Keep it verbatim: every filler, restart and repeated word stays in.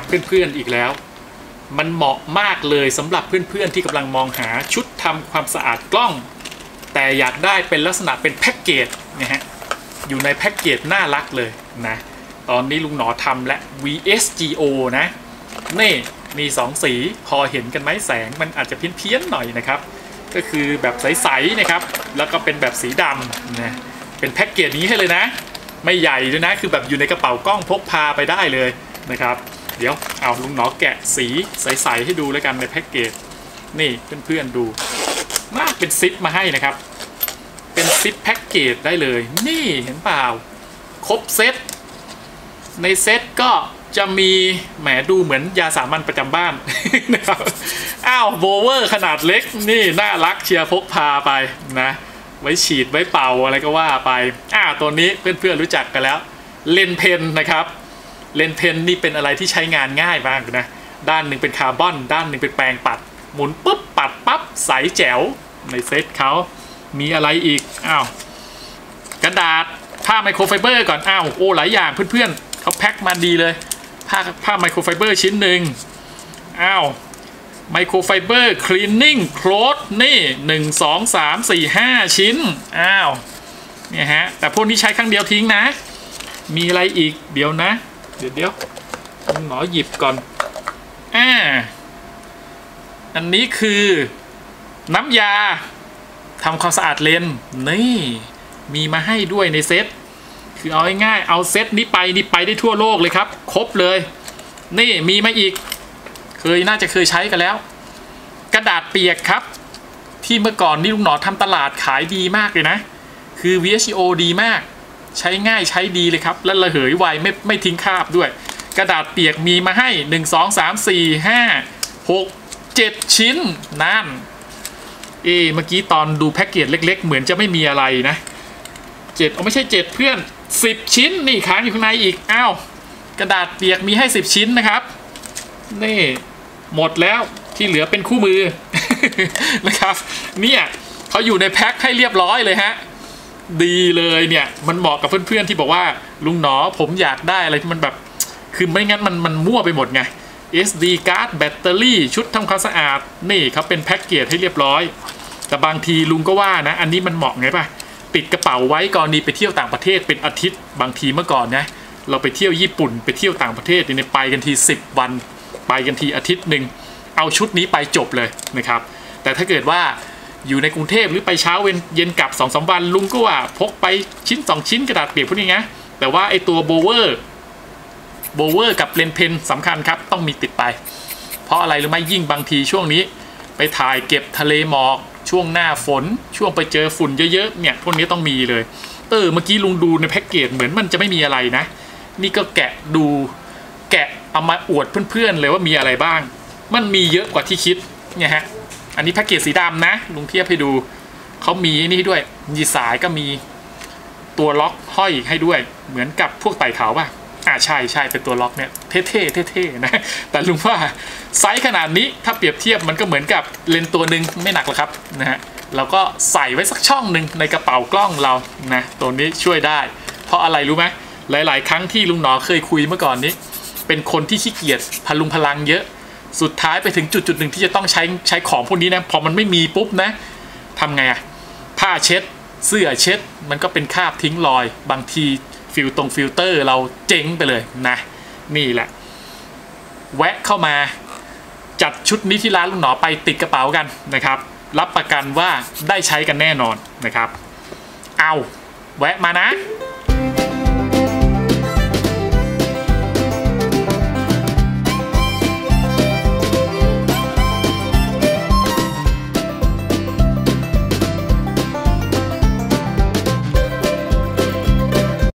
เพื่อนๆอีกแล้วมันเหมาะมากเลยสำหรับเพื่อนๆที่กำลังมองหาชุดทำความสะอาดกล้องแต่อยากได้เป็นลักษณะเป็นแพ็กเกจนะฮะอยู่ในแพ็กเกจน่ารักเลยนะตอนนี้ลุงหนอทำและ วี เอส จี โอ นะนี่มีสองสีพอเห็นกันไหมแสงมันอาจจะเพี้ยนๆหน่อยนะครับก็คือแบบใสๆนะครับแล้วก็เป็นแบบสีดำนะเป็นแพ็กเกจนี้ให้เลยนะไม่ใหญ่ด้วยนะคือแบบอยู่ในกระเป๋ากล้องพกพาไปได้เลยนะครับเดี๋ยวเอาลุงหนอแกะสีใสๆให้ดูแล้วกันในแพ็กเกจนี่เพื่อนๆดูมากเป็นซิปมาให้นะครับเป็นซิปแพ็กเกจได้เลยนี่เห็นเปล่าครบเซตในเซตก็จะมีแหมดูเหมือนยาสามัญประจำบ้านนะครับอ้าวโบเวอร์ขนาดเล็กนี่น่ารักเชียร์พกพาไปนะไว้ฉีดไว้เป่าอะไรก็ว่าไปอ้าวตัวนี้เพื่อนๆรู้จักกันแล้วเลนเพนนะครับเลนเพนนี่เป็นอะไรที่ใช้งานง่ายมากนะด้านหนึ่งเป็นคาร์บอนด้านหนึ่งเป็นแปรงปัดหมุนปุ๊บปัดปั๊บใสแจ๋วในเซตเขามีอะไรอีกอ้าวกระดาษผ้าไมโครไฟเบอร์ก่อนอ้าวโอ้หลายอย่างเพื่อนๆเขาแพ็คมาดีเลยผ้าผ้าไมโครไฟเบอร์ชิ้นหนึ่งอ้าวไมโครไฟเบอร์คลีนนิ่งโคลธนี่หนึ่งสองสามสี่ห้าชิ้นอ้าวเนี่ยฮะแต่พวกนี้ใช้ครั้งเดียวทิ้งนะมีอะไรอีกเดี๋ยวนะเดี๋ยวเดี๋ยวหมอหยิบก่อนอ่าอันนี้คือน้ำยาทำความสะอาดเลนส์นี่มีมาให้ด้วยในเซตคือเอาง่ายๆเอาเซตนี้ไปนี่ไปได้ทั่วโลกเลยครับครบเลยนี่มีมาอีกเคยน่าจะเคยใช้กันแล้วกระดาษเปียกครับที่เมื่อก่อนนี่ลุงหนอทำตลาดขายดีมากเลยนะคือ วี เอช จี โอ ดีมากใช้ง่ายใช้ดีเลยครับและระเหยไวไม่ไม่ทิ้งคราบด้วยกระดาษเปียกมีมาให้หนึ่ง สอง สาม สี่ ห้า หก เจ็ดชิ้นนั่นเอเมื่อกี้ตอนดูแพ็กเกจเล็กๆเหมือนจะไม่มีอะไรนะเจ็ดเอาไม่ใช่เจ็ดเพื่อนสิบชิ้นนี่ค้างอยู่ข้างในอีกอ้าวกระดาษเปียกมีให้สิบชิ้นนะครับนี่หมดแล้วที่เหลือเป็นคู่มือ นะครับเนี่ยเขาอยู่ในแพ็คให้เรียบร้อยเลยฮะดีเลยเนี่ยมันเหมาะกับเพื่อนๆที่บอกว่าลุงหนอผมอยากได้อะไรที่มันแบบคือไม่งั้นมันมันมั่วไปหมดไง เอส ดี card แบตเตอรี่ชุดทำความสะอาดนี่เขาเป็นแพ็กเกจให้เรียบร้อยแต่บางทีลุงก็ว่านะอันนี้มันเหมาะไงป่ะติดกระเป๋าไว้กรณีไปเที่ยวต่างประเทศเป็นอาทิตย์บางทีเมื่อก่อนนะเราไปเที่ยวญี่ปุ่นไปเที่ยวต่างประเทศเนี่ยไปกันทีสิบวันไปกันทีอาทิตย์หนึ่งเอาชุดนี้ไปจบเลยนะครับแต่ถ้าเกิดว่าอยู่ในกรุงเทพหรือไปเช้าเย็นกลับ สองสาม วันลุงก็ว่าพกไปชิ้นสองชิ้นกระดาษเปียกพวกนี้นะแต่ว่าไอตัวโบเวอร์โบเวอร์กับเลนเพนสำคัญครับต้องมีติดไปเพราะอะไรหรือไม่ยิ่งบางทีช่วงนี้ไปถ่ายเก็บทะเลหมอกช่วงหน้าฝนช่วงไปเจอฝุ่นเยอะๆเนี่ยพวกนี้ต้องมีเลยเออเมื่อกี้ลุงดูในแพ็กเกจเหมือนมันจะไม่มีอะไรนะนี่ก็แกะดูแกะเอามาอวดเพื่อนๆเลยว่ามีอะไรบ้างมันมีเยอะกว่าที่คิดเนี่ยฮะอันนี้แพ็กเกจสีดำนะลุงเทียบให้ดูเขามีนี่ด้วยมีสายก็มีตัวล็อกห้อยให้ด้วยเหมือนกับพวกไต่เขาป่ะอ่าใช่ใช่เป็นตัวล็อกเนี่ยเท่ๆเท่ๆนะแต่ลุงว่าไซส์ขนาดนี้ถ้าเปรียบเทียบมันก็เหมือนกับเลนส์ตัวหนึ่งไม่หนักหรอกครับนะฮะเราก็ใส่ไว้สักช่องหนึ่งในกระเป๋ากล้องเรานะตัวนี้ช่วยได้เพราะอะไรรู้ไหมหลายๆครั้งที่ลุงหนอเคยคุยเมื่อก่อนนี้เป็นคนที่ขี้เกียจพลุงพลังเยอะสุดท้ายไปถึงจุดจุดหนึ่งที่จะต้องใช้ใช้ของพวกนี้นะพอมันไม่มีปุ๊บนะทำไงอะผ้าเช็ดเสื้อเช็ดมันก็เป็นคราบทิ้งรอยบางทีฟิลตรงฟิลเตอร์เราเจ๊งไปเลยนะนี่แหละแวะเข้ามาจัดชุดนี้ที่ร้านลุงหนอไปติดกระเป๋ากันนะครับรับประกันว่าได้ใช้กันแน่นอนนะครับเอาแวะมานะ